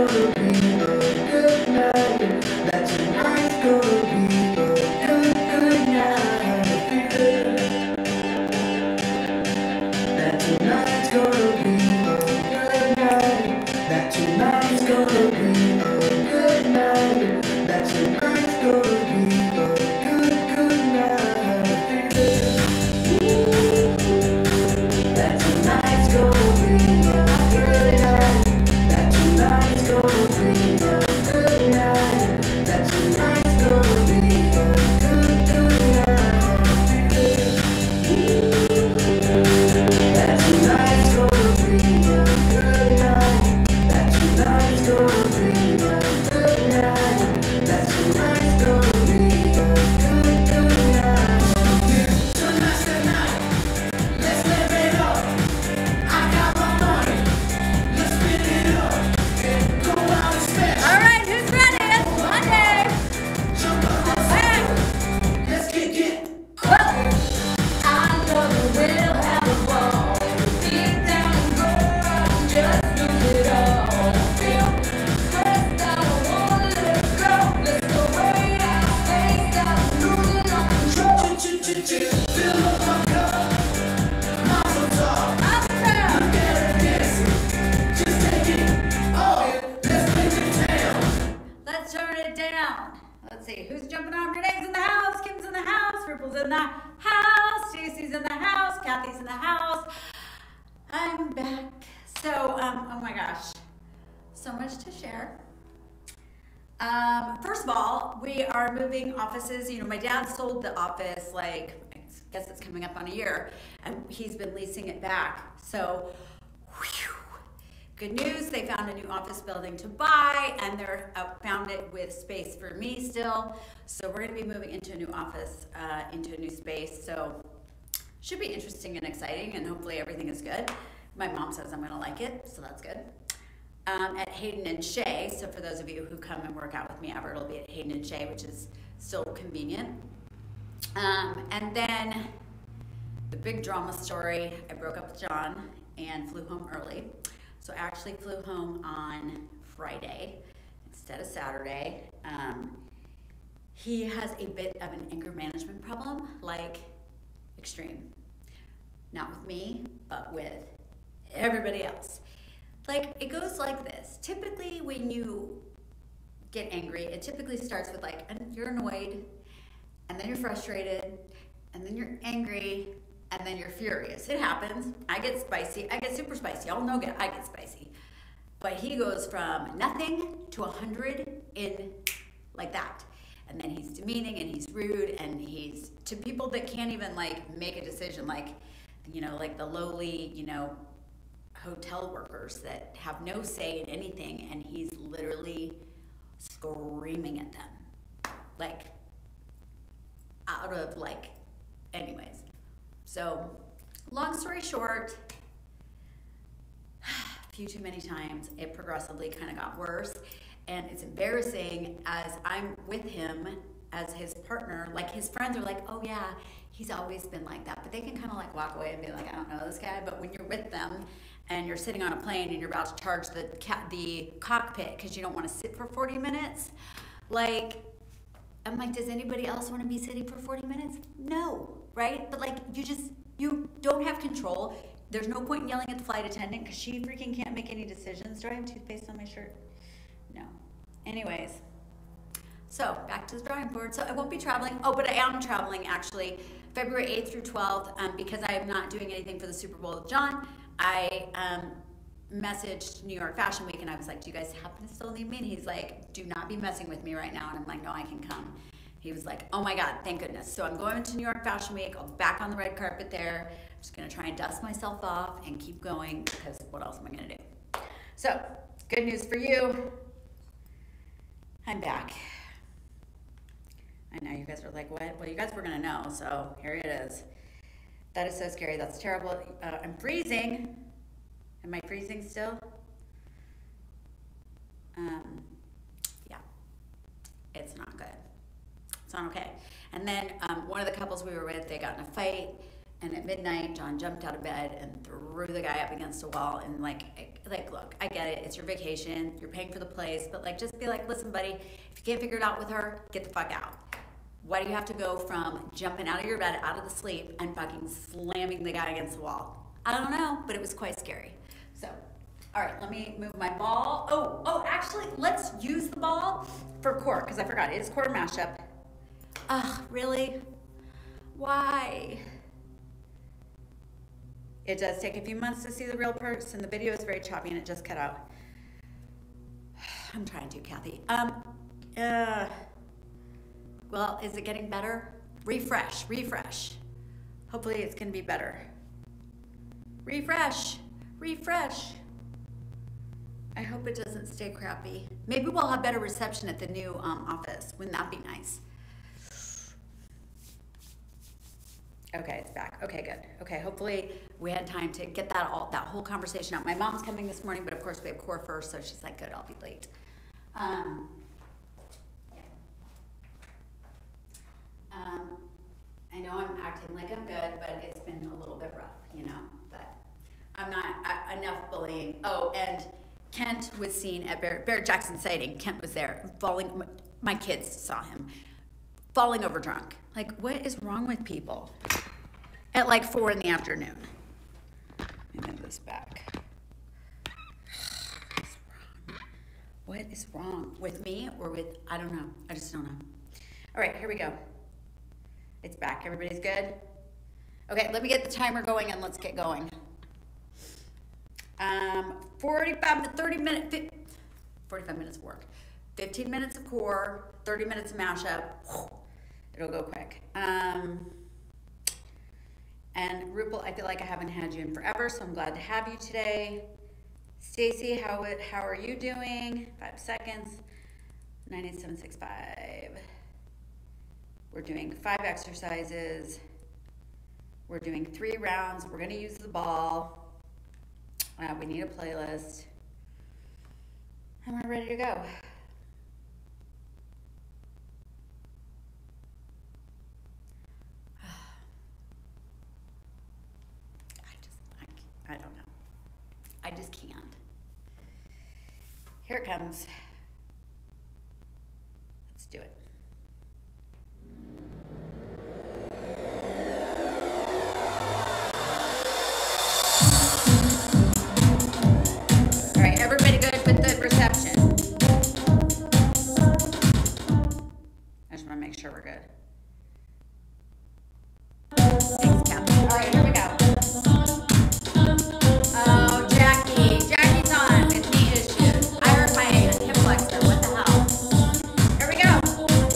gonna be a good night. That tonight's gonna be a good night. That tonight's gonna be a good night. That tonight's gonna be a good night. That tonight's gonna be a good night. That tonight's gonna be a good night. That tonight's gonna be a good night. That tonight's gonna be a good night. That tonight's gonna be a good night. That tonight's gonna be a good night. That tonight's gonna be a good night. Tonight's the night. Let's live it up. I got my money. Let's spin it up. Go out and spend. All right, who's ready? It's Monday. Jump up and Hey. let's kick it. Well, I know that we'll have a ball. Deep down, girl, just lose it all. Feel stressed out, I wanna let it go. Let's go way out, face out, losing all control. Fill up my cup. Mazel tov. I'm proud. Better dancing. Just take it all. Let's make it down. Let's turn it down. Let's see, who's jumping on? Renee's in the house, Kim's in the house, Ripple's in the house, Stacey's in the house, Kathy's in the house. I'm back. So, oh my gosh, so much to share. First of all, we are moving offices. You know, my dad sold the office, like, I guess it's coming up on a year, and he's been leasing it back. So, whew. Good news, they found a new office building to buy, and they're found it with space for me still. So we're gonna be moving into a new office, into a new space. So should be interesting and exciting, and hopefully everything is good. My mom says I'm gonna like it, so that's good. At Hayden and Shea, so for those of you who come and work out with me ever, it'll be at Hayden and Shea, which is still convenient. And then the big drama story, I broke up with John and flew home early. So I actually flew home on Friday instead of Saturday. He has a bit of an anger management problem, like extreme. Not with me, but with everybody else. Like, it goes like this. Typically, when you get angry, it typically starts with like, you're annoyed, and then you're frustrated, and then you're angry, and then you're furious. It happens. I get spicy. I get super spicy. Y'all know I get spicy. But he goes from nothing to 100 in like that. And then he's demeaning and he's rude and he's to people that can't even like make a decision, like, you know, like the lowly, you know, hotel workers that have no say in anything, and he's literally screaming at them. Like, out of like, anyways. So, long story short, a few too many times, it progressively kind of got worse. And it's embarrassing as I'm with him as his partner. Like, his friends are like, oh yeah, he's always been like that. But they can kind of like walk away and be like, I don't know this guy. But when you're with them and you're sitting on a plane and you're about to charge the cockpit because you don't want to sit for 40 minutes, like, I'm like, does anybody else want to be sitting for 40 minutes? No, right? But like, you don't have control. There's no point in yelling at the flight attendant because she freaking can't make any decisions. Do I have toothpaste on my shirt? No. Anyways, so back to the drawing board. So I won't be traveling. Oh, but I am traveling actually February 8th through 12th because I am not doing anything for the Super Bowl with John. I messaged New York Fashion Week and I was like, do you guys happen to still need me? And he's like, do not be messing with me right now. And I'm like, no, I can come. He was like, oh my God, thank goodness. So I'm going to New York Fashion Week. I'll be back on the red carpet there. I'm just gonna try and dust myself off and keep going because what else am I gonna do? So, good news for you. I'm back. I know you guys are like, what? Well, you guys were gonna know, so here it is. That is so scary, that's terrible. I'm freezing. Am I freezing still? Yeah, it's not good. It's not okay. And then one of the couples we were with, they got in a fight And at midnight, John jumped out of bed and threw the guy up against a wall. And like, look, I get it. It's your vacation. You're paying for the place. But like, just be like, listen, buddy, if you can't figure it out with her, get the fuck out. Why do you have to go from jumping out of your bed, out of the sleep, and fucking slamming the guy against the wall? I don't know, but it was quite scary. So, all right, let me move my ball. Oh, actually, let's use the ball for core, because I forgot. It is core mashup. Ugh, really? Why? It does take a few months to see the real person. The video is very choppy and it just cut out. I'm trying to, Kathy. Well, is it getting better? Refresh. Hopefully it's gonna be better. Refresh. I hope it doesn't stay crappy. Maybe we'll have better reception at the new office. Wouldn't that be nice? Okay, it's back. Okay, good. Okay, hopefully we had time to get that whole conversation out. My mom's coming this morning, but of course we have core first, so she's like, good, I'll be late. I know I'm acting like I'm good, but it's been a little bit rough, but I'm not enough bullying. Oh, and Kent was seen at Barrett Jackson sighting. Kent was there, my kids saw him, falling over drunk. Like, what is wrong with people? At like 4 in the afternoon. Let me move this back. What is wrong with me or with, I don't know. I just don't know. All right, here we go. It's back. Everybody's good? Okay, let me get the timer going and let's get going. 45 minutes of work. 15 minutes of core, 30 minutes of mashup. It'll go quick. And Rupal, I feel like I haven't had you in forever, so I'm glad to have you today. Stacy, how are you doing? 5 seconds. 98765. We're doing 5 exercises. We're doing 3 rounds. We're going to use the ball. We need a playlist. And we're ready to go. I don't know. I just can't. Here it comes. Let's do it. All right, everybody good with the reception? I just want to make sure we're good. Thanks, Kathy. All right, here we go. Oh, Jackie's on with knee issues. I hurt my hip flexor. What the hell? Here we go.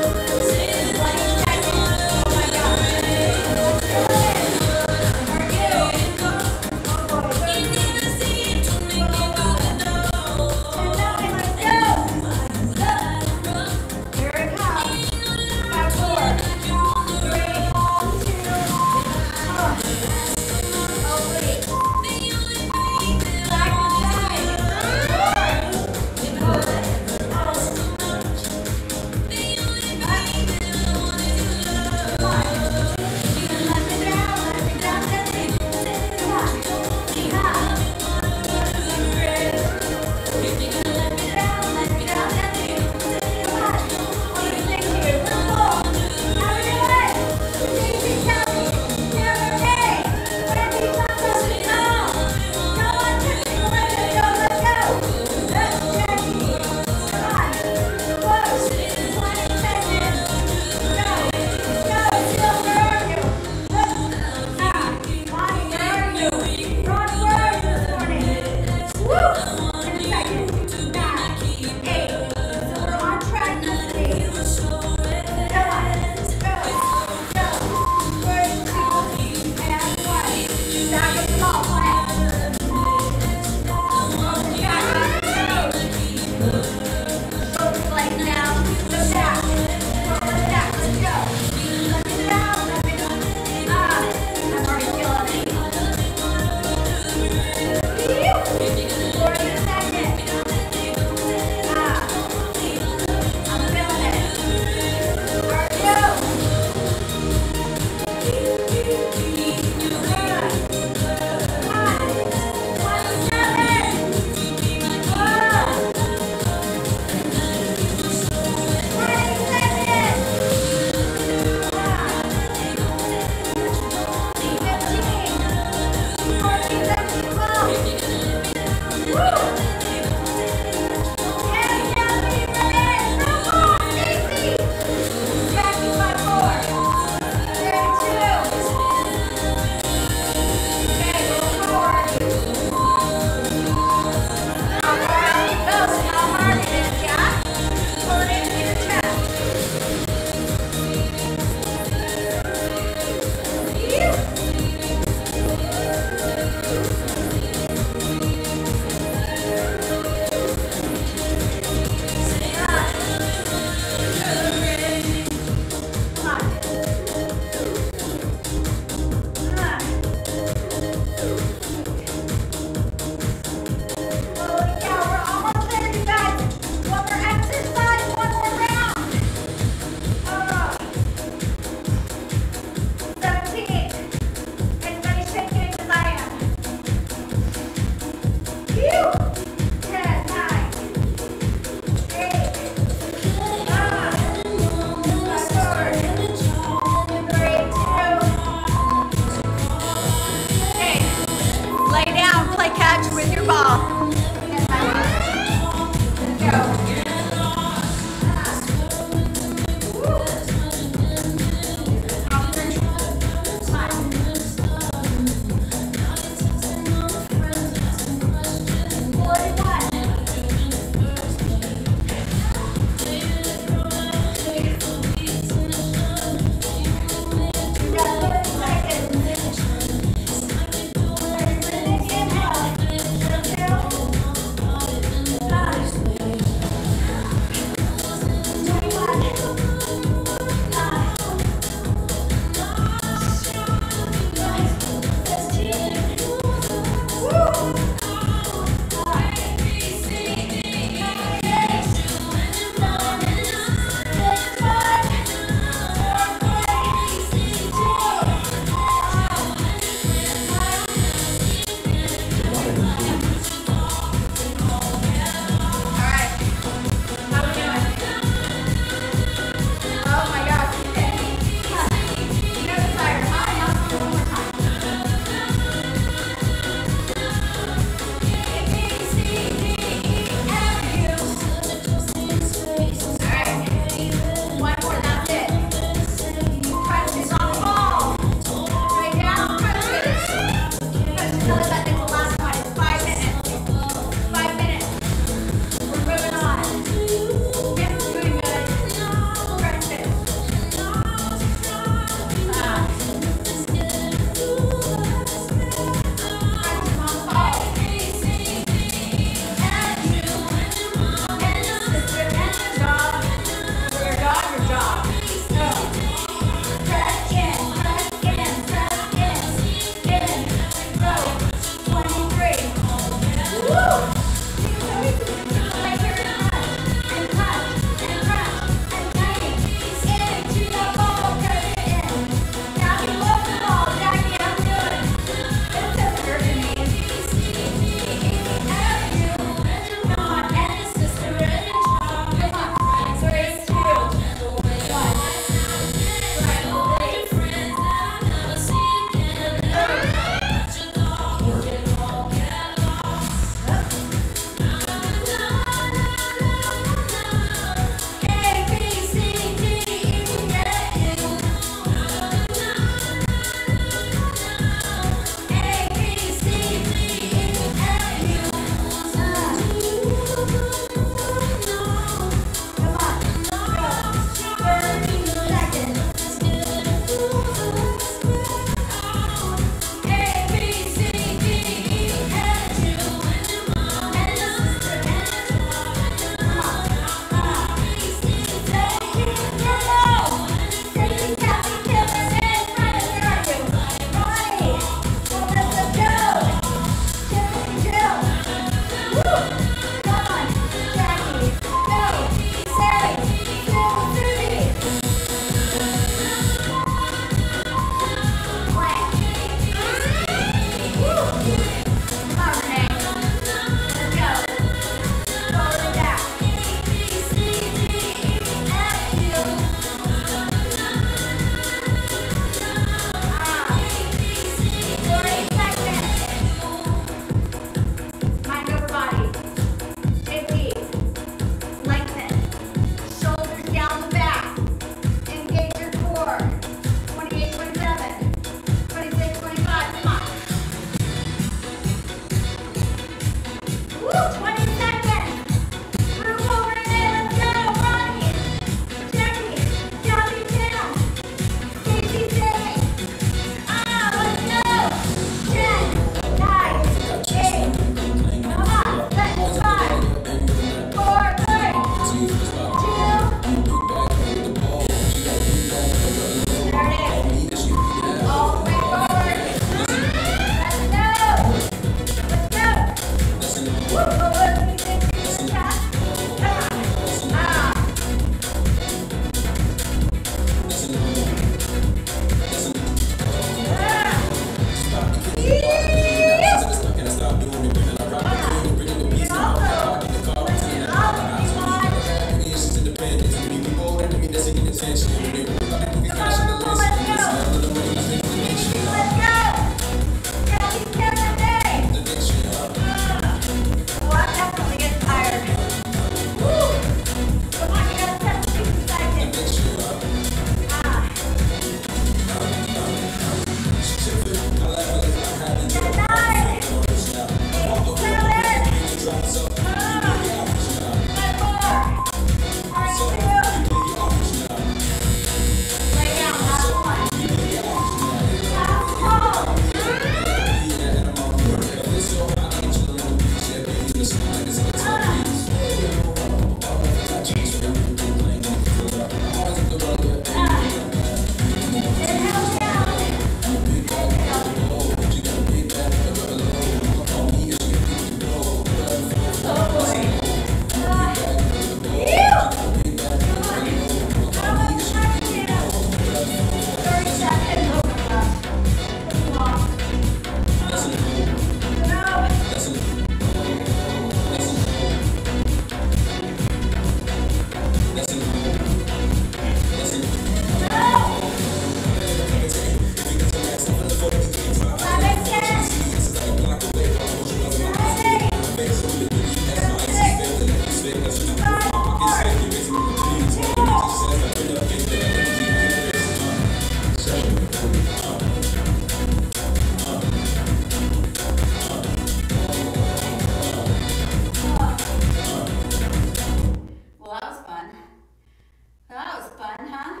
Well, that was fun. That was fun, huh?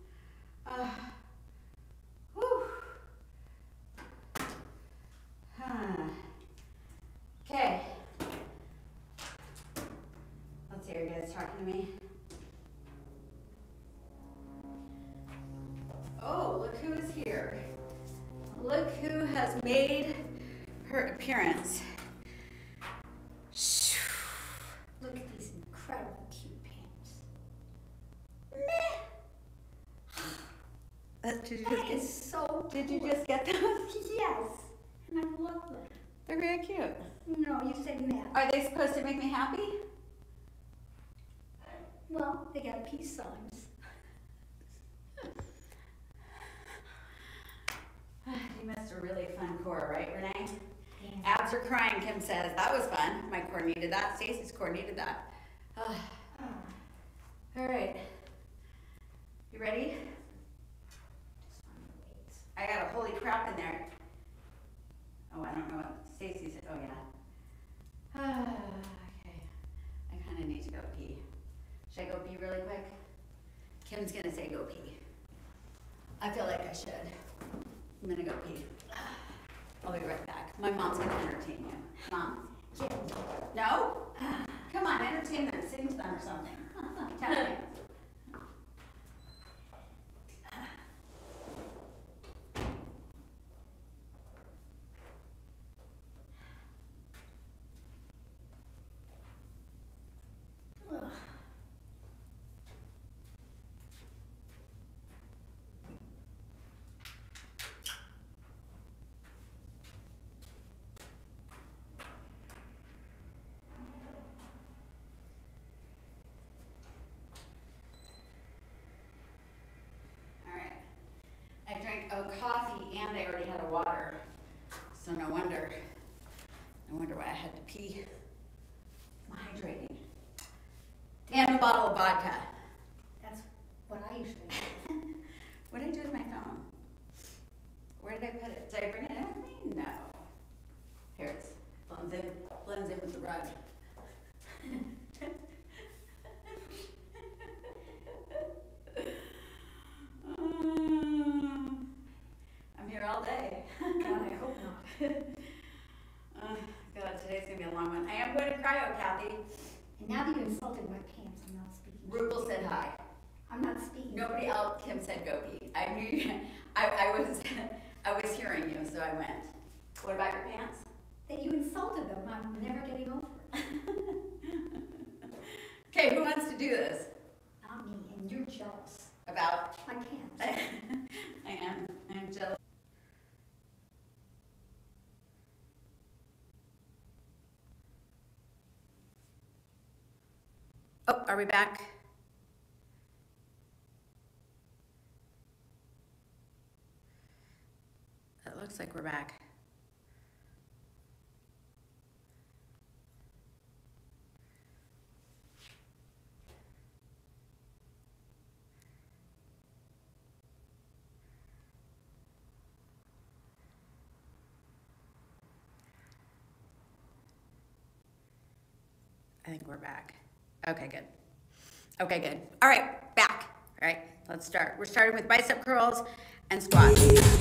Whew. Huh. Okay. Let's see, are you guys talking to me? Oh, look who is here. Look who has made her appearance. Look at these incredible cute pants. Did you That is so Did you cool. just get those? Yes. And I love them. They're very cute. No, you said mad. Are they supposed to make me happy? Well, they got peace signs. You missed a really fun core, right, Renee? Yeah. Abs are crying, Kim says. That was fun. My core needed that. Stacy's core needed that. All right. You ready? I got a holy crap in there. Oh, I don't know what Stacy said. Oh, yeah. Okay. I kind of need to go pee. Should I go pee really quick? Kim's going to say go pee. I feel like I should. I'm going to go pee. I'll be right back. My mom's going to entertain you. Mom? No? Come on, entertain them. Sing to them or something. Tell me. Coffee and I already had a water, so no wonder why I had to pee. I'm hydrating. And a bottle of vodka. That's what I usually do. What did I do with my phone? Where did I put it? Did I bring it in with me? No. Here it's blends in with the rug. I'm here all day. God, I hope not. God, today's gonna be a long one. I am going to cryo, Kathy. And now that you insulted my pants, I'm not speaking. Rupel said hi. I'm not speaking. Nobody else. Kim said go pee. I knew you. I was hearing you, so I went. What about your pants? That you insulted them, I'm never getting over it. Okay, who wants to do this? Not me, and you're jealous. About? My pants. I am jealous. Oh, are we back? Looks like we're back. I think we're back. Okay, good. Okay, good. All right, back. All right, let's start. We're starting with bicep curls and squats.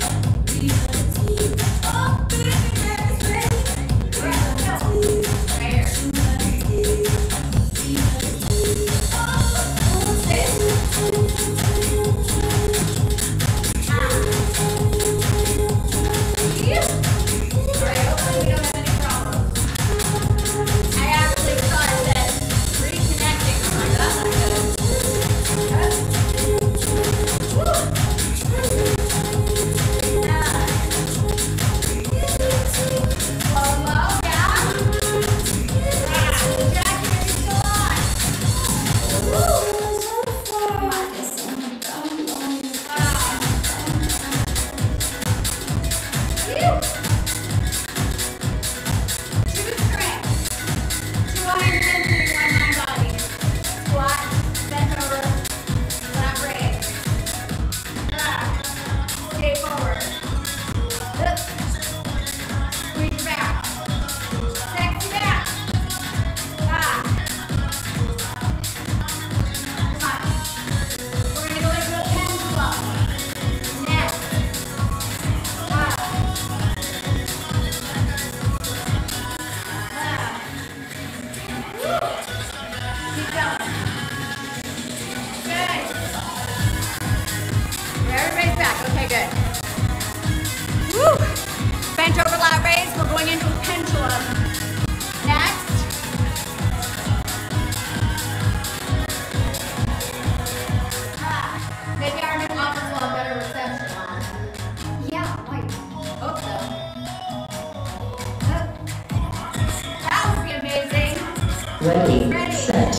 Ready, set.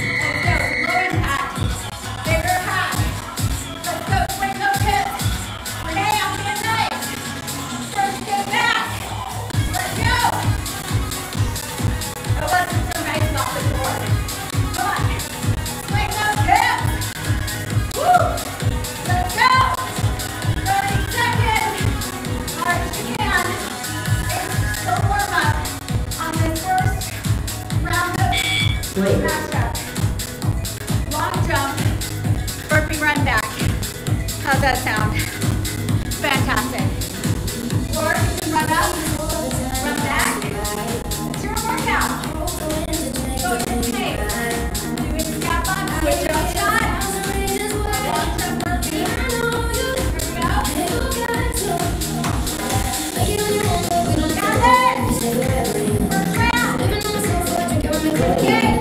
Long jump, burpee run back. How's that sound? Fantastic. Or you can run up, run back. It's your workout. Go to the pace. Do it scap on, switch up shot. Long jump burpee. Here we go. Got it. First round. Okay.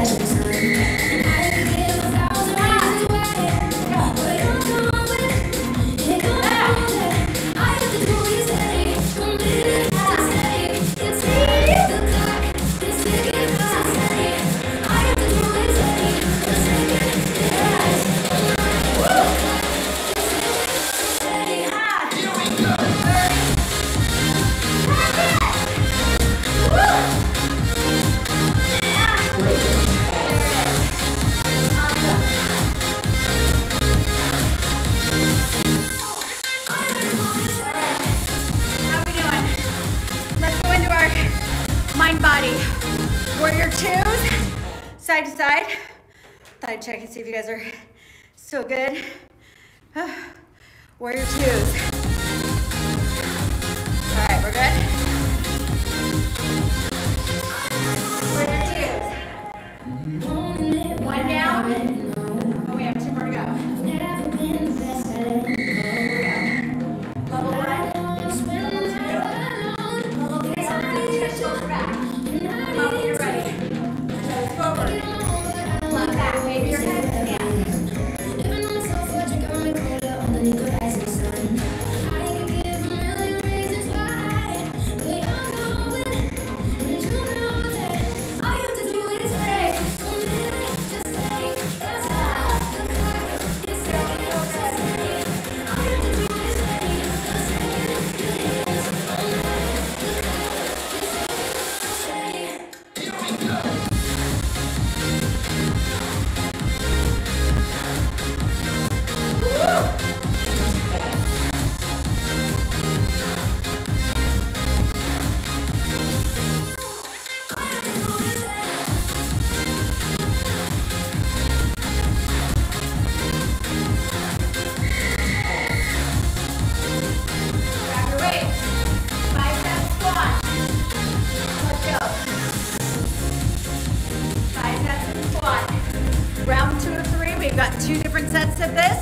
Mind body. Warrior twos, side to side. Thought I'd check and see if you guys are still good. Warrior twos. All right, we're good. Warrior twos. One down. Oh, we have two more to go. Level one. You're ready. Toes forward. Left back. Maybe your head is down.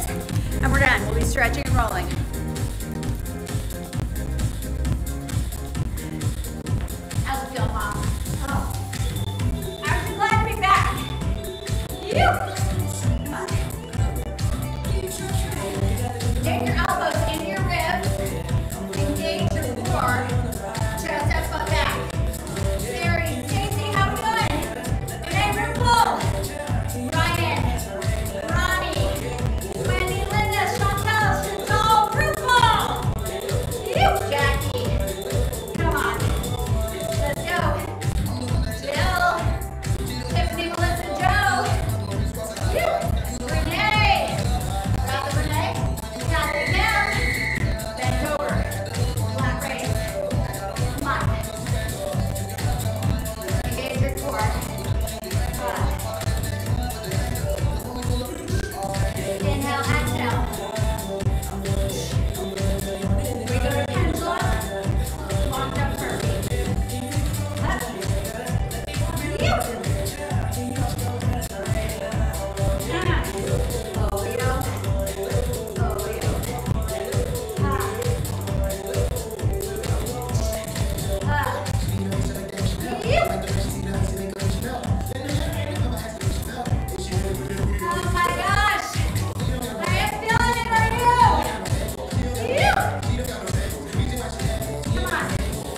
and we're done. We'll be stretching and rolling. How's it feel, Mom? Oh, I'm so glad to be back. You. Come on. Take your elbows into your ribs. Engage your core. Chest up, butt back. Mary, Stacy, how we doing? Renee, room full. Ryan, Ronnie, Wendy, Linda, Chantel, room full. You, Jackie. Come on. Let's go. Jill, Tiffany, Melissa, Joe. You, Renee. Got the Renee. Got it down. Bend over. Flat raise. Come on. Engage your core. Inhale, exhale. We go to pendulum. Long jump burpee. Up. Yep. Oleo. Oleo. Yep. Oh my gosh! I am feeling it right now! You! Come on.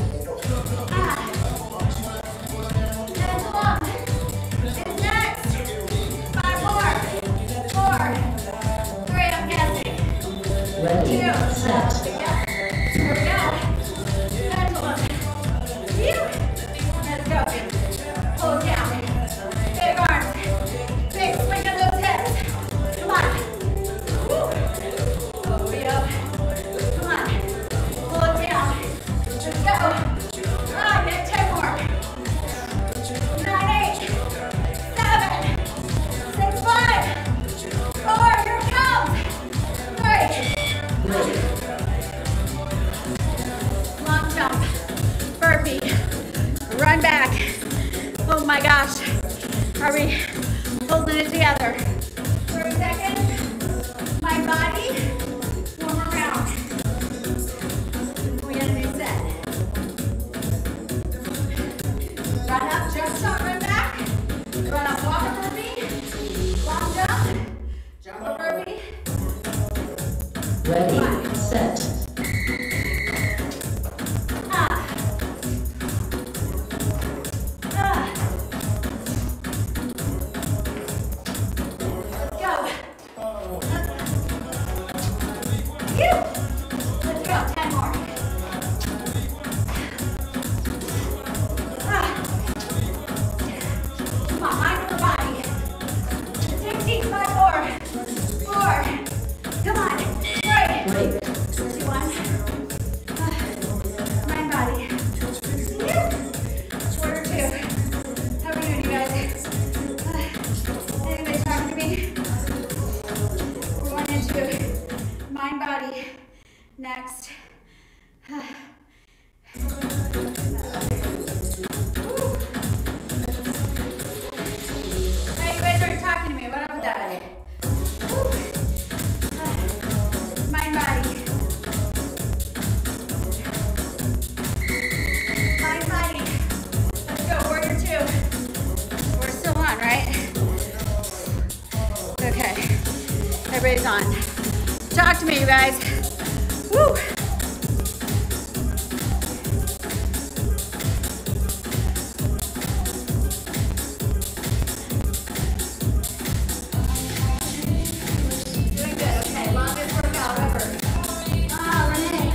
Pendulum. It's next. 5 more. 4. 3, I'm guessing. 2. Set. Here we go. Pendulum. You. Let's go. Pull it down. Big arms. Big swing of those hips. Come on. Woo. Oleo. Come on. Pull it down. Let's go. Get 10 more. 9, 8, 7, 6, 5, 4. Here it comes. 3. Long jump. Burpee. Run back. Oh my gosh. Are we holding it together? 30 seconds. My body. One more round. We got a new set. Run up, jump shot, run back. Run up, walk a burpee. Long jump. Jump a burpee. Ready, set. Let's go. 10 more. Come on, mind over body. 16, 5, 4. 4. Come on. 3. Break. 2, 1. Mind body. Quarter 2. How are we doing, you guys? Anybody talking to me? We're going into mind body next. Hey, you guys aren't talking to me. What up with that? Mind body. Mind body. Let's go, warrior 2. We're still on, right? Okay. Everybody's on. Talk to me, you guys. Woo! Doing good. Okay, longest workout ever. Renee.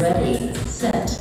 Ready, set.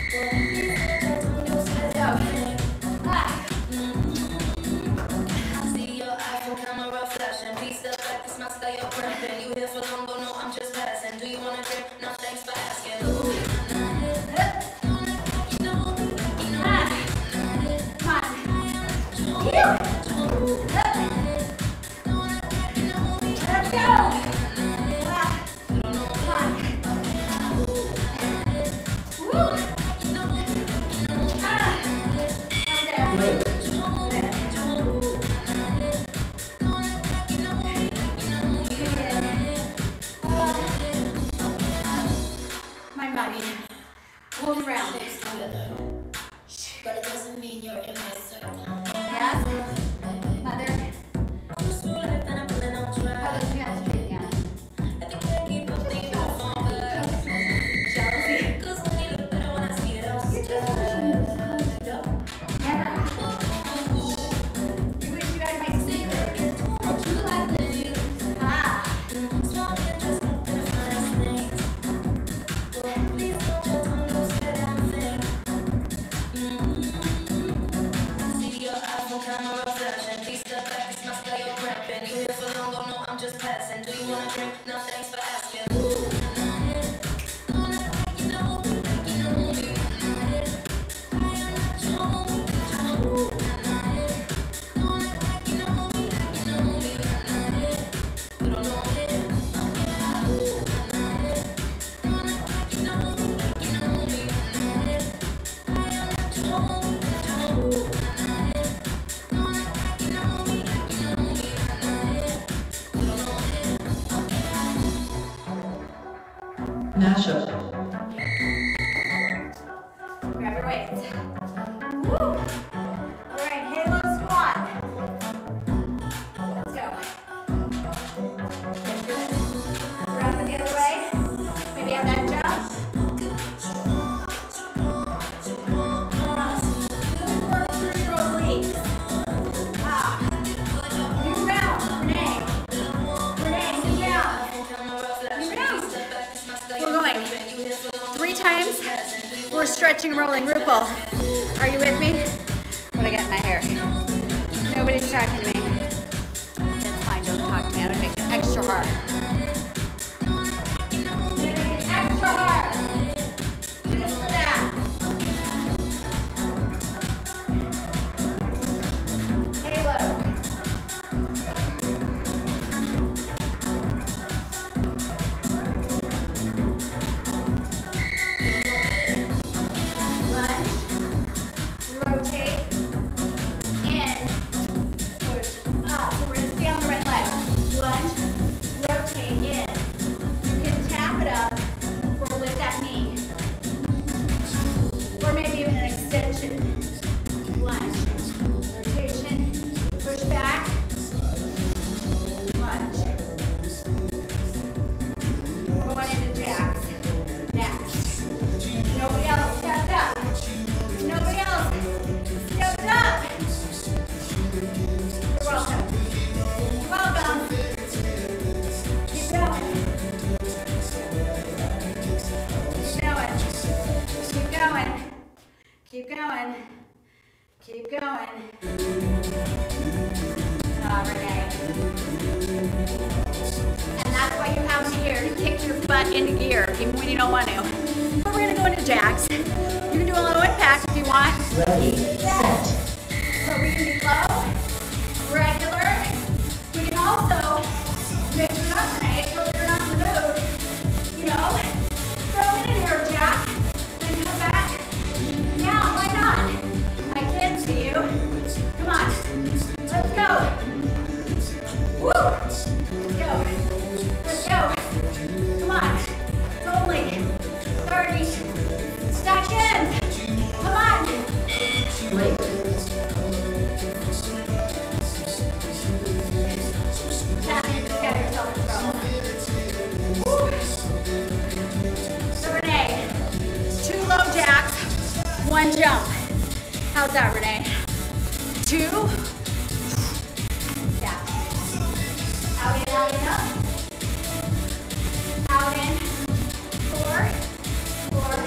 Hold around. But it doesn't mean you're in my circle. Yes? Mother? Mashup. Grab your weights. Woo! All right, halo squat. Let's go. Get good. Wrap it the other way. Maybe have that jump. Good work through your obliques. New round, Renee. Renee, sit down. New round. We're going 3 times. We're stretching, rolling. RuPaul, are you with me? What I got in my hair? Nobody's talking to me. That's fine, don't talk to me. I'm gonna make it extra hard. Make it extra hard. Just for that. Halo. Rotate, in, push up. So we're gonna stay on the right leg. Lunge, rotate, in. You can tap it up or with that knee. Or maybe even an extension. Lunge, rotation, push back, lunge. Going into jacks. Next. Nobody else stepped up. Nobody else stepped up. You're welcome. You're welcome. Keep going. Keep going. Keep going. Keep going. Renee. And that's why you have me here, to kick your butt into gear, even when you don't want to. But we're gonna go into jacks. You can do a little impact if you want. Ready, set. So we can do low, regular. We can also mix it up, Renee, so you're not in the mood. You know, throw it in here, Jack, then come back. Yeah, why not? I can see you. Come on, let's go. Woo! Let's go. Let's go. Come on. It's only 30 seconds. Come on. Wait. Tap in to get yourself in trouble. Woo! So Renee, 2 low jacks, 1 jump. How's that, Renee? 2. Yeah. Out in, up. Out in. 4. 4.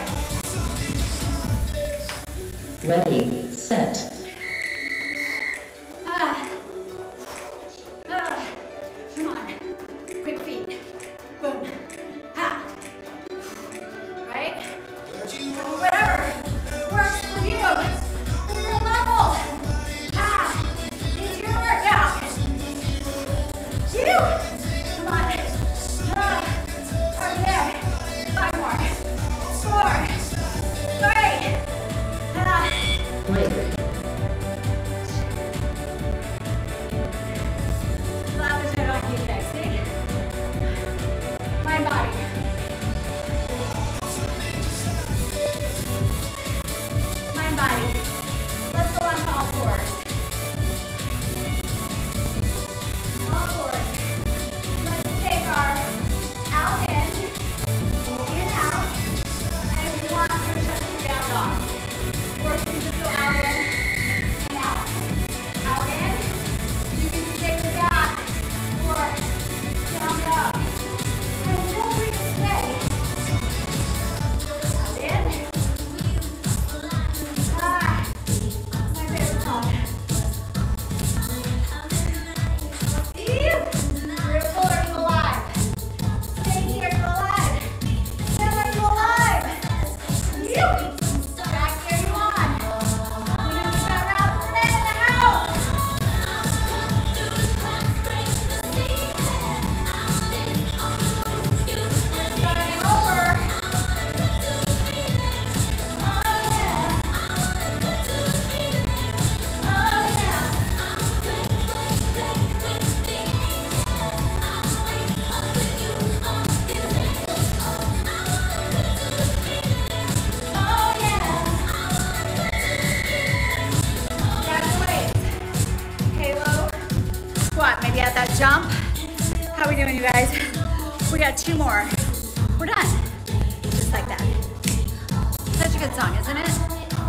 How we doing, you guys? We got 2 more. We're done. Just like that. Such a good song, isn't it?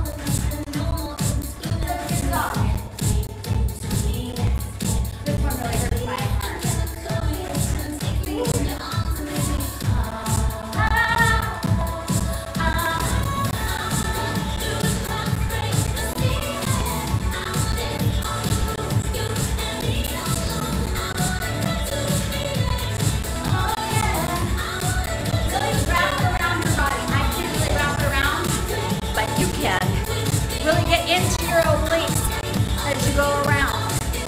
Good song. This one really hurts my heart. Really get into your obliques as you go around.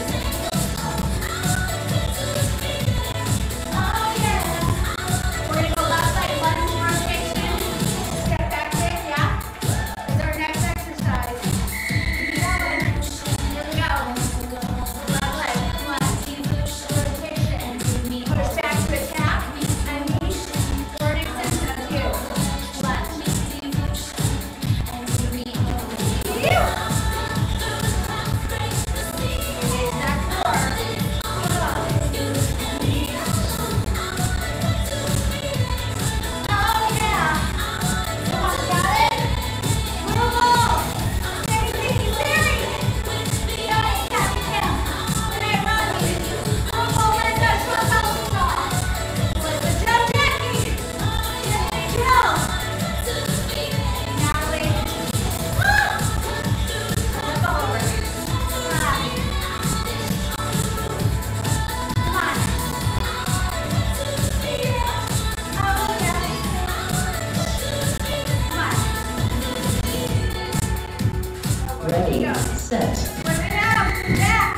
Oh yeah. We're gonna go left side lunge rotation. Step back kick, yeah? Is our next exercise. Here we go. Left leg, lunge, rotation. Push back to attack and knee for an extension of 2. Lunge. Ready, set. Bring it out. Next.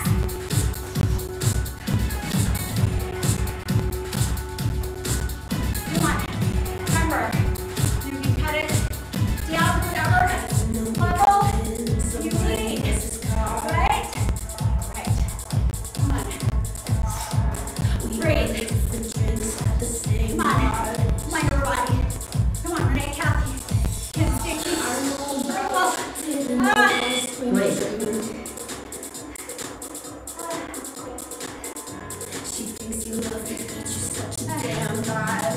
Come on. Remember, you can cut it down to whatever level you need. Right? Right. Come on. Breathe. Come on. Mind your body. Come on, Renee, Kathy. Get sticky. Wait. She thinks you love it, but you're such a damn god.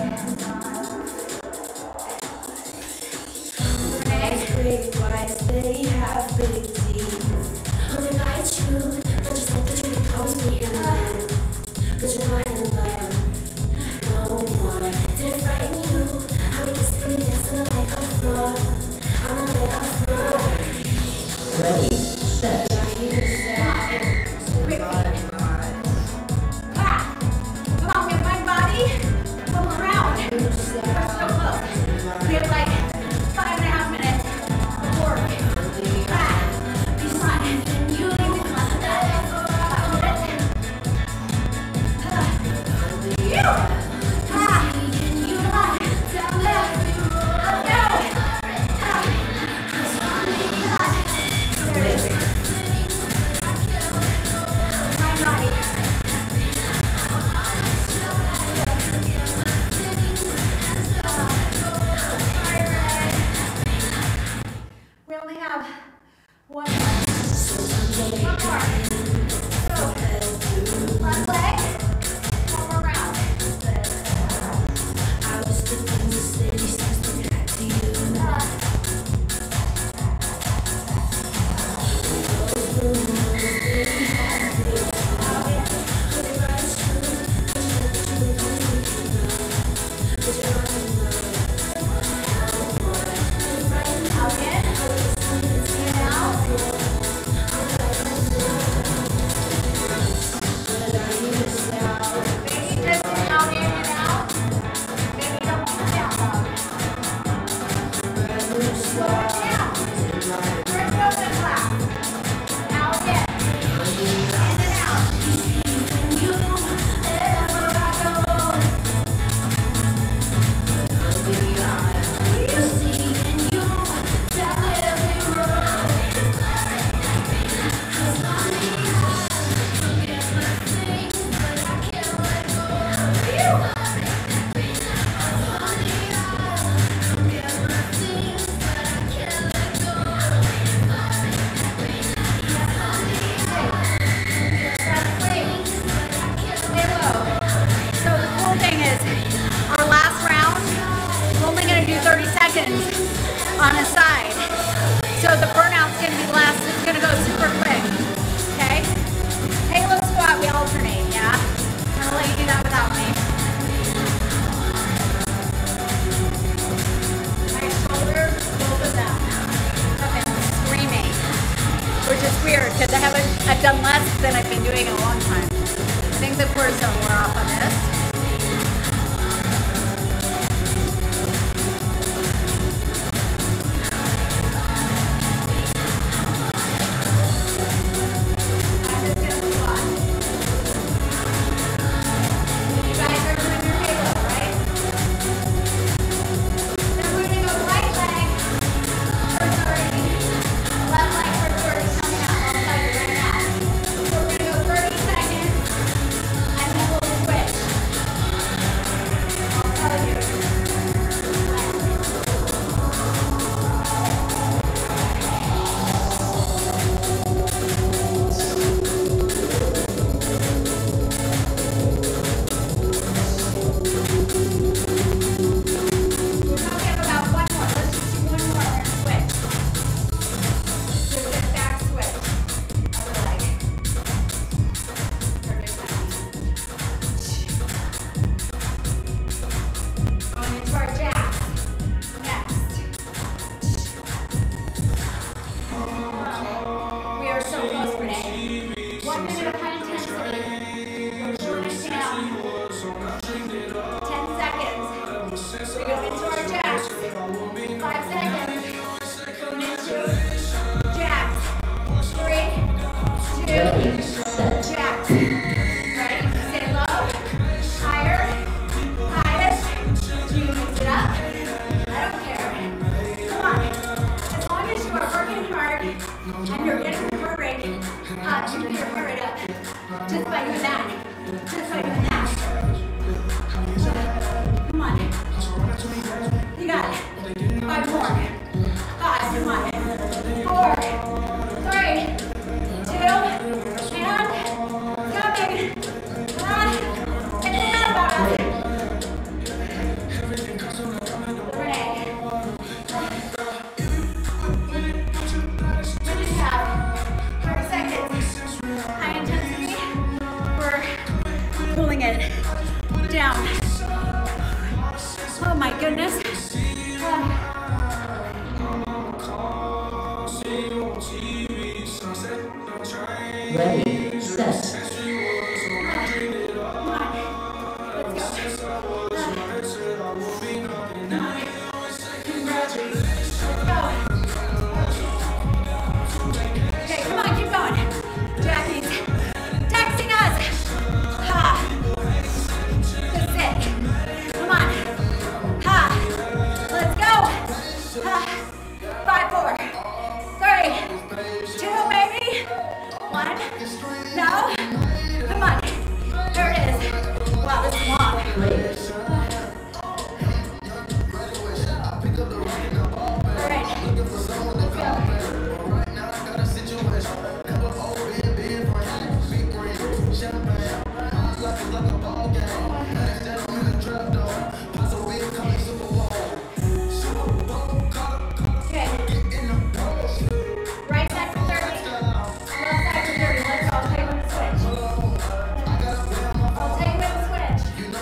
Big wise, they have big teeth. Only by truth, but just like the truth calls me in love. But you're not in love. No one did frighten you. How we just been dancing like a floor. I'm a little floor. Ready, set. Come on, get my body. Come around. We're so close. We have like 5.5 minutes of work. Be smart. You leave me like that. 5 minutes. You. You run. Down there. Let's go. on a side. So the burnout's gonna be less, it's gonna go super quick, okay? Halo squat, we alternate, yeah? I'm gonna let you do that without me. My shoulder, both of them, have been screaming, which is weird because I've done less than I've been doing in a long time. I think the cortisone wore off on this. Ready, set. Okay, come on, keep going. Jackie's texting us. Ha. That's it. Come on. Ha. Let's go. Ha. 5, 4, 3, 2, baby. 1. No. Come on. There it is. Wow, this is long. All right. Let's go. Okay. Right side for 30. Left side for 30. Let's go. I'll tell you when to switch. I'll tell you when to switch.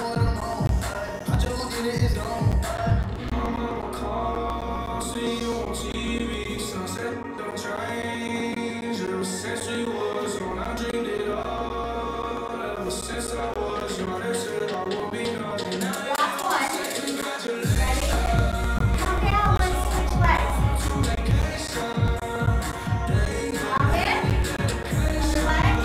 Last one. Ready? Count down. Let's switch legs. Lock in. Your leg.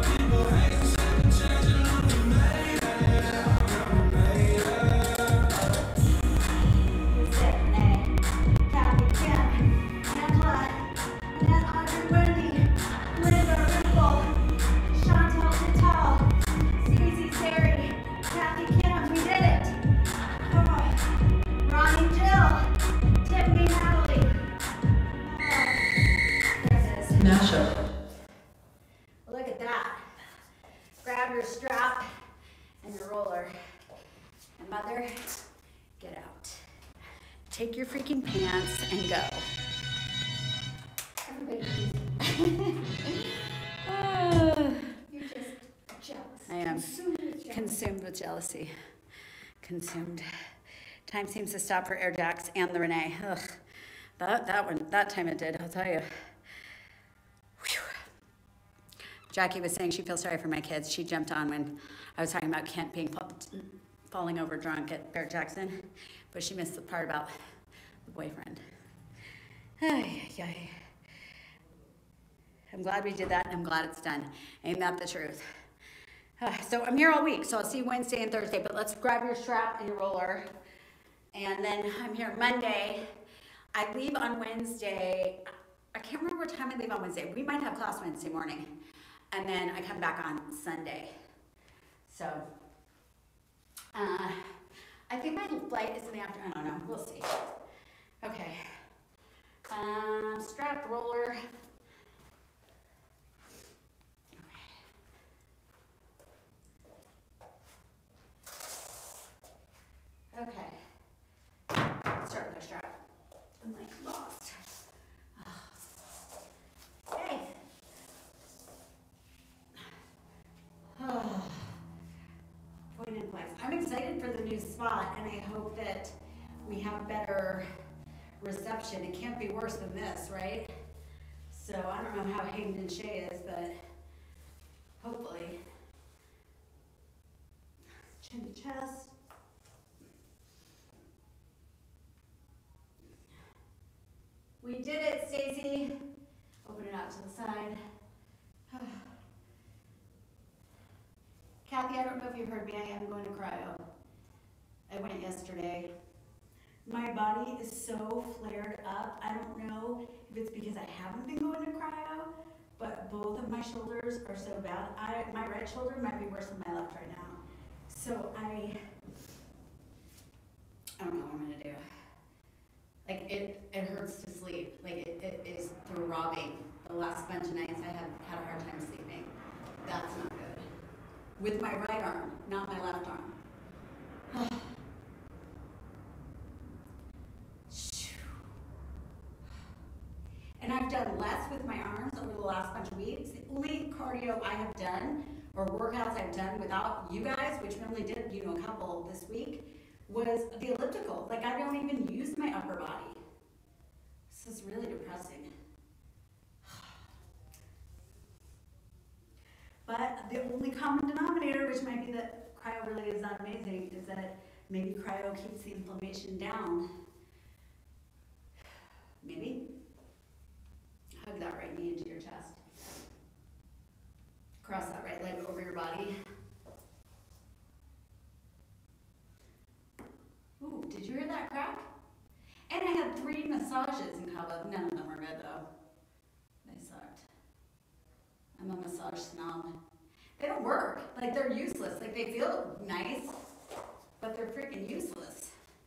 Mashup. Look at that. Grab your strap and your roller. And mother, get out. take your freaking pants and go. Everybody please. You're just jealous. I am Consumed with jealousy. consumed with jealousy. Consumed. Time seems to stop for Air Jacks and the Renee. Ugh. That time it did, I'll tell you. Whew. Jackie was saying she feels sorry for my kids. She jumped on when I was talking about Kent being falling over drunk at Barrett Jackson, but she missed the part about the boyfriend. Ay, ay, ay. I'm glad we did that, and I'm glad it's done. Ain't that the truth? So I'm here all week, so I'll see you Wednesday and Thursday, but let's grab your strap and your roller. And then I'm here Monday. I leave on Wednesday. I can't remember what time I leave on Wednesday. We might have class Wednesday morning. And then I come back on Sunday. So, I think my flight is in the afternoon. I don't know. We'll see. Okay. Strap, roller. Okay. Start with the strap. I'm like lost. Okay. Point in place. I'm excited for the new spot, and I hope that we have better reception. It can't be worse than this, right? So I don't know how Hayden and Shay is, but hopefully. Chin to chest. We did it, Stacy. Open it out to the side. Kathy, I don't know if you've heard me. I am going to cryo. I went yesterday. My body is so flared up. I don't know if it's because I haven't been going to cryo, but both of my shoulders are so bad. My right shoulder might be worse than my left right now. So I don't know what I'm gonna do. Like it hurts to sleep. Like it is throbbing. The last bunch of nights I have had a hard time sleeping. That's not good. With my right arm, not my left arm. And I've done less with my arms over the last bunch of weeks. The only cardio I have done, or workouts I've done without you guys, which we only did, a couple this week, was the elliptical. Like I don't even use my upper body. This is really depressing. But the only common denominator, which might be that cryo really is not amazing, is that maybe cryo keeps the inflammation down. Maybe. Hug that right knee into your chest. Cross that right leg over your body. Ooh, did you hear that crack? And I had 3 massages in Cabo. None of them were good though. They sucked. I'm a massage snob. They don't work. Like they're useless. Like they feel nice, but they're freaking useless.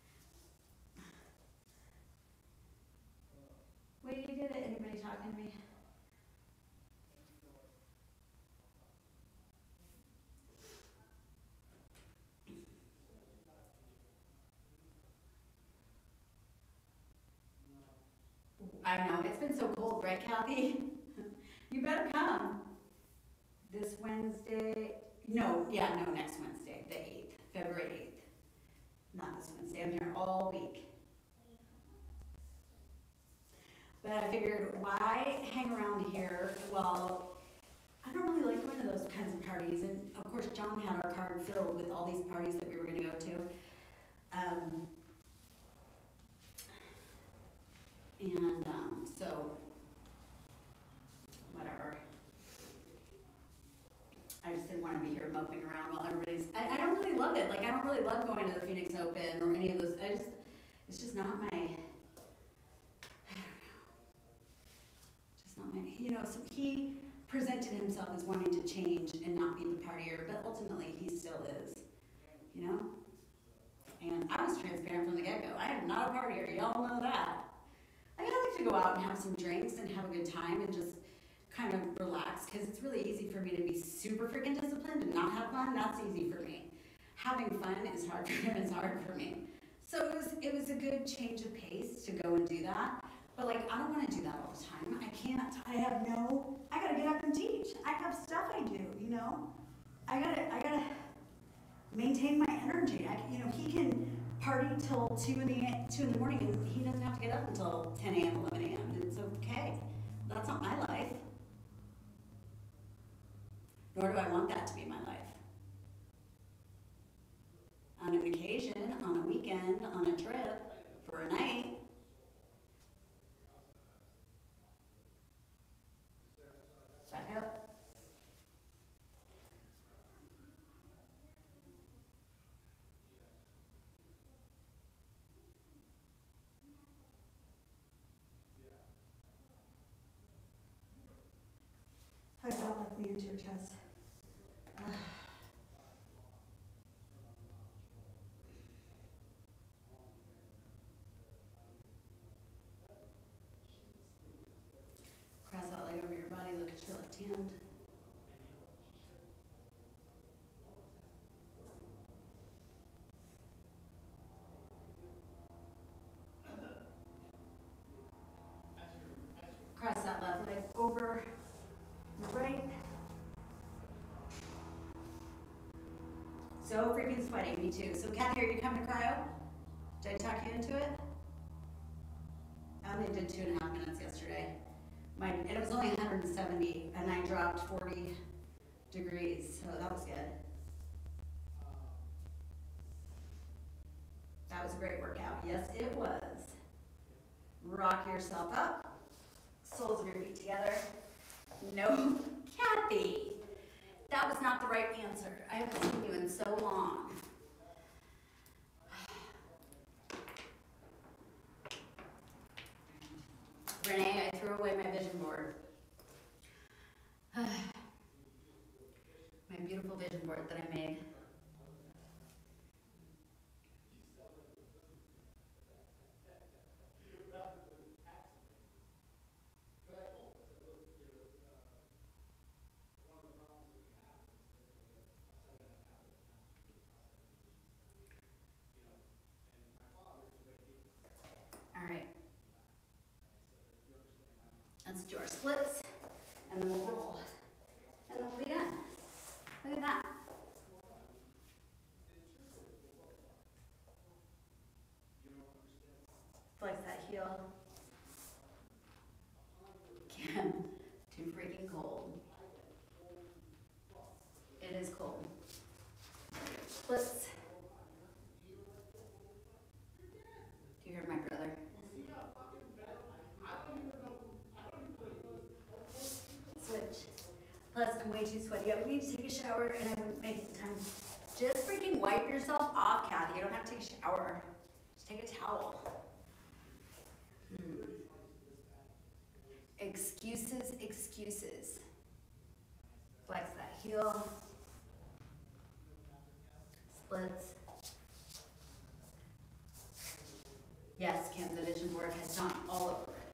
Wait, you did it. Anybody talking to me? I know, it's been so cold, right, Kathy? You better come. This Wednesday, next Wednesday, the 8th, February 8th. Not this Wednesday, I'm here all week. But I figured, why hang around here? Well, I don't really like going to those kinds of parties. And of course, John had our card filled with all these parties that we were going to go to. So, whatever. I just didn't want to be here moping around while everybody's, I don't really love it. Like, I don't really love going to the Phoenix Open or any of those. It's just not my, I don't know. Just not my, so he presented himself as wanting to change and not be the partier, but ultimately he still is, And I was transparent from the get-go. I am not a partier, y'all know that. I like to go out and have some drinks and have a good time and just kind of relax, because it's really easy for me to be super freaking disciplined and not have fun. That's easy for me. Having fun is hard for me. So it was a good change of pace to go and do that. But like, I don't want to do that all the time. I can't. I gotta get up and teach. I have stuff I do, you know? I gotta maintain my energy. He can party till 2 in the morning and he doesn't have to get up until 10 a.m., 11 a.m. and it's okay. That's not my life. Nor do I want that to be my life. On an occasion, on a weekend, on a trip, for a night. Back up. I felt like lean into your chest. Cross that leg over your body, look at your left hand. Cross that left leg over your right. So freaking sweaty, me too. So Kathy, are you coming to cryo? Did I talk you into it? I only did 2.5 minutes yesterday. And it was only 170 and I dropped 40 degrees, so that was good. That was a great workout. Yes, it was. Rock yourself up. Soles of your feet together. No, Kathy. That was not the right answer. I haven't seen you in so long. Renee, I threw away my vision board. My beautiful vision board that I made. All right. Let's do our splits, and then we'll roll. And then we'll be done. Look at that. Flex that heel. Kim, too freaking cold. It is cold. Splits. Do you hear my brother? Switch. Plus, I'm way too sweaty. I would need to take a shower and I wouldn't make the time. Just freaking wipe yourself off, Kathy. You don't have to take a shower. Just take a towel. Excuses, excuses. Flex that heel. Splits. Yes, Kim, the vision board has gone all over it.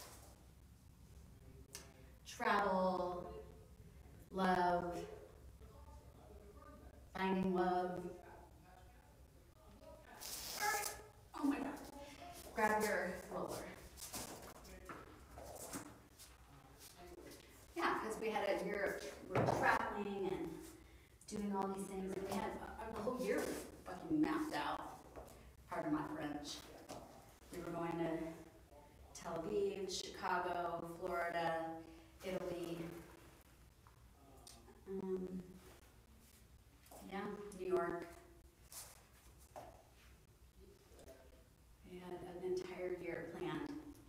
Travel, love, finding love. Oh my God. Grab your roller. Yeah, because we had a year, we were traveling and doing all these things, and we had a whole year fucking mapped out. Pardon my French. We were going to Tel Aviv, Chicago, Florida, Italy, yeah, New York. We had an entire year planned.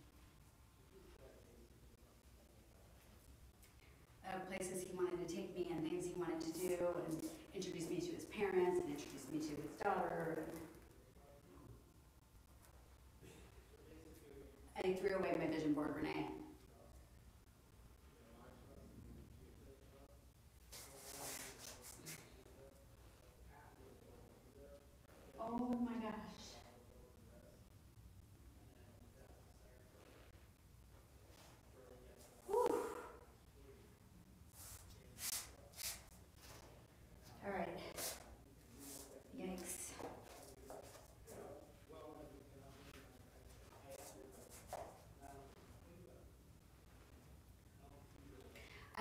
Places he wanted to take me and things he wanted to do, and introduce me to his parents and introduce me to his daughter. And he threw away my vision board, Renee. Oh my gosh. Whew. All right. Yikes.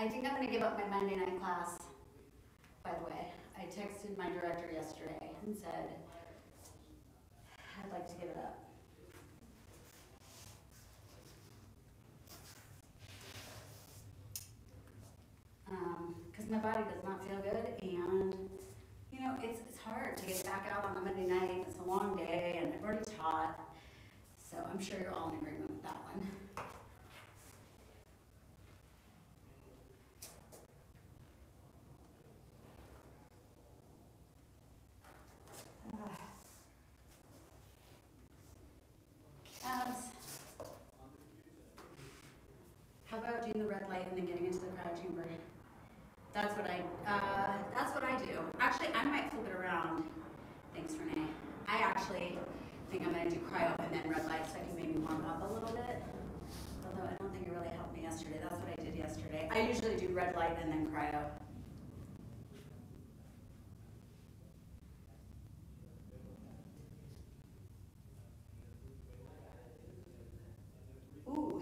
I think I'm gonna give up my Monday night class, by the way. I texted my director yesterday and said, I'd like to give it up. Cause my body does not feel good, and, you know, it's hard to get back out on a Monday night. It's a long day, and I've already taught, so I'm sure you're all in agreement with that one. Calves. How about doing the red light and then getting into the cryo chamber? That's what I do. Actually, I might flip it around. Thanks, Renee. I actually think I'm gonna do cryo and then red light so I can maybe warm up a little bit. Although I don't think it really helped me yesterday. That's what I did yesterday. I usually do red light and then cryo. Ooh.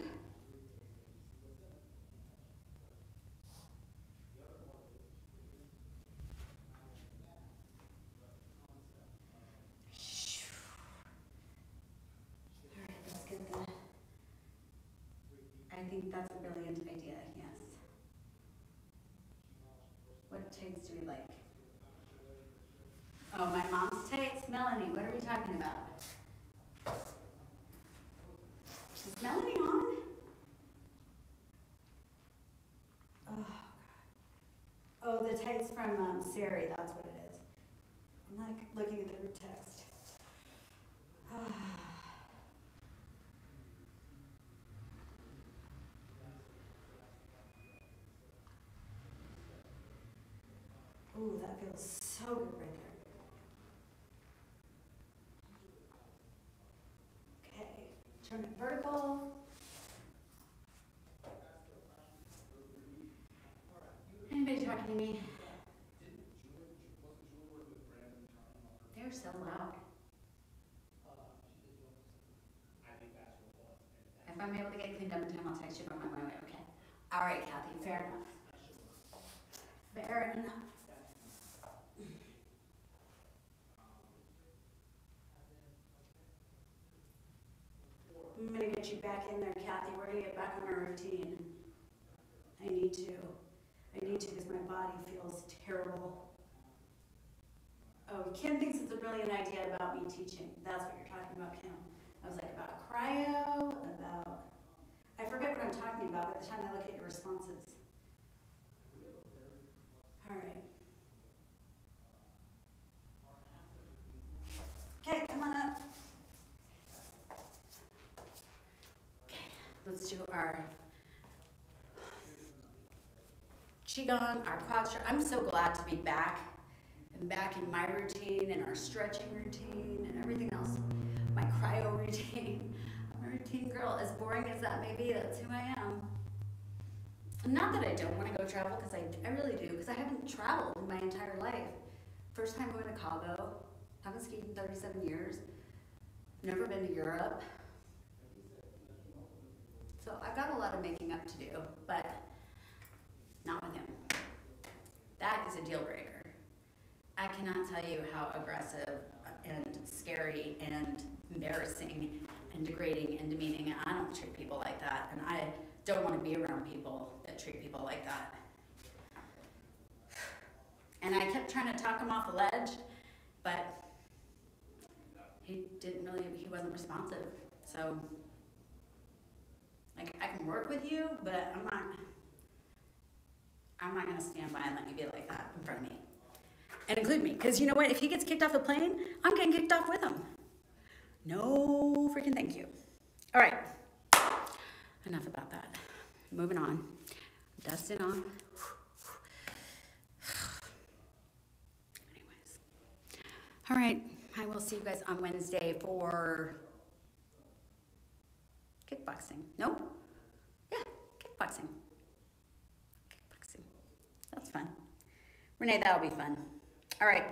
I think that's a brilliant idea, yes. What tights do we like? Oh, my mom's tights? Melanie, what are we talking about? Is Melanie on? Oh, God. Oh, the tights from Sari, that's what it is. I'm like looking at the group text. Ooh, that feels so good right there. Okay, turn it vertical. Anybody talking to me? They're so loud. If I'm able to get cleaned up in time, I'll text you on my way, okay? All right, Kathy, fair enough. Fair enough. I'm gonna get you back in there, Kathy. We're gonna get back on our routine. I need to because my body feels terrible. Oh, Kim thinks it's a brilliant idea about me teaching. That's what you're talking about, Kim. I was like, about cryo, about, I forget what I'm talking about by the time I look at your responses. All right. Okay, come on up. Okay, let's do our Qigong, our posture. I'm so glad to be back and back in my routine and our stretching routine and everything else. My cryo routine. I'm a routine girl. As boring as that may be, that's who I am. Not that I don't want to go travel, because I really do, because I haven't traveled in my entire life. First time going to Cabo. Haven't skied in 37 years. Never been to Europe. So I've got a lot of making up to do, but not with him. That is a deal breaker. I cannot tell you how aggressive and scary and embarrassing and degrading and demeaning. I don't treat people like that, and I don't want to be around people that treat people like that. And I kept trying to talk him off the ledge, but he wasn't responsive. So, like, I can work with you, but I'm not gonna stand by and let you be like that in front of me. And include me, because you know what? If he gets kicked off the plane, I'm getting kicked off with him. No freaking thank you. All right, enough about that. Moving on. Dust it off. Anyways. All right, I will see you guys on Wednesday for kickboxing. No? Yeah, kickboxing. Kickboxing. That's fun. Renee, that'll be fun. All right.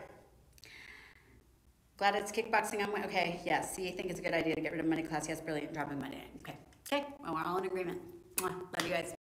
Glad it's kickboxing on Wednesday. Okay, yes. See, I think it's a good idea to get rid of Monday class. Yes, brilliant. Dropping Monday. Okay. Okay. Well, we're all in agreement. Mwah. Love you guys.